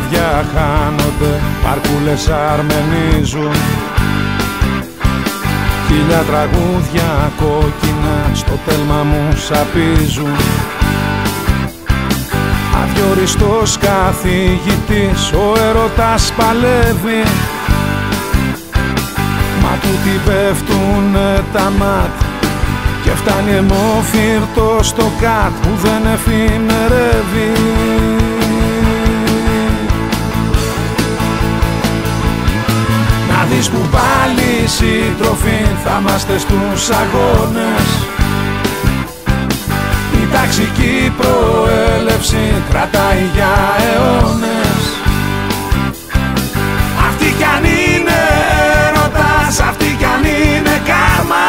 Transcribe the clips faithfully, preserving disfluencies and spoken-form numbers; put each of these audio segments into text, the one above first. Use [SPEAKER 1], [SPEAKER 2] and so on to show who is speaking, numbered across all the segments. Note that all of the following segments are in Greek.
[SPEAKER 1] καράβια χάνονται, πάρκουλες αρμενίζουν. Χίλια τραγούδια κόκκινα στο τέλμα μου σαπίζουν. Αδιοριστός καθηγητής, ο έρωτας παλεύει. Μα τούτοι πέφτουνε τα μάτ και φτάνει αιμόφυρτο στο κατ που δεν εφημερεύει. Να δεις που πάλι σύντροφοι θα είμαστε στους αγώνες. Η ταξική προέλευση κρατάει για αιώνες. Αυτή κι αν είναι έρωτας, αυτή κι αν είναι κάρμα,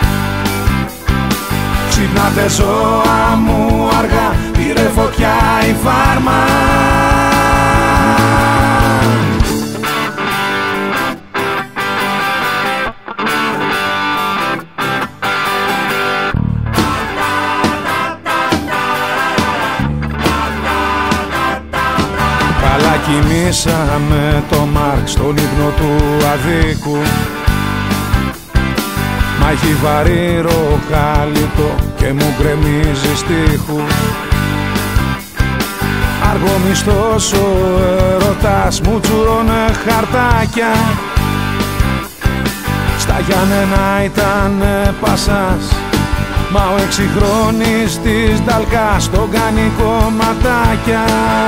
[SPEAKER 1] ξυπνάτε ζώα μου αργά, πήρε φωτιά η φάρμα. Καλά κοιμήσαμε το Μάρξ στον ύπνο του αδίκου. Μα έχει βαρύ ροχάλιτο και μου γκρεμίζει στίχους. Αργομισθός ο έρωτας μου τσουρώνε χαρτάκια. Στα Γιάννενα ήταν πασάς, μα ο εξυγχρόνης της Νταλκάς τον κάνει κομματάκια.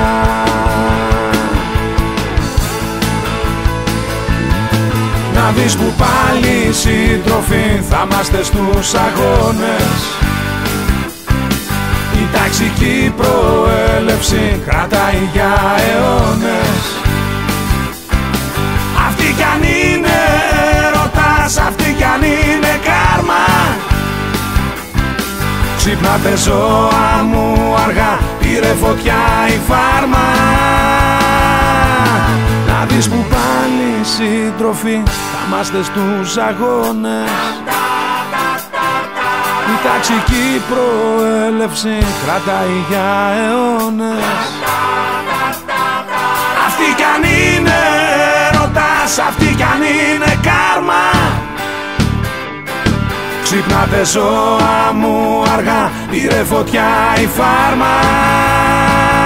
[SPEAKER 1] Να δεις που πάλι σύντροφοι θα είμαστε στους αγώνες. Η ταξική προέλευση κρατάει για αιώνες. Αυτή κι αν είναι έρωτας, αυτή κι αν είναι κάρμα, ξυπνάτε ζώα μου αργά, πήρε φωτιά η φάρμα. Να δεις που πάλι σύντροφοι θα είμαστε στους αγώνες. Η ταξική προέλευση κρατάει για αιώνες. Αυτή κι αν είναι έρωτας, αυτή κι αν είναι κάρμα, ξυπνάτε ζώα μου αργά, πήρε φωτιά η φάρμα.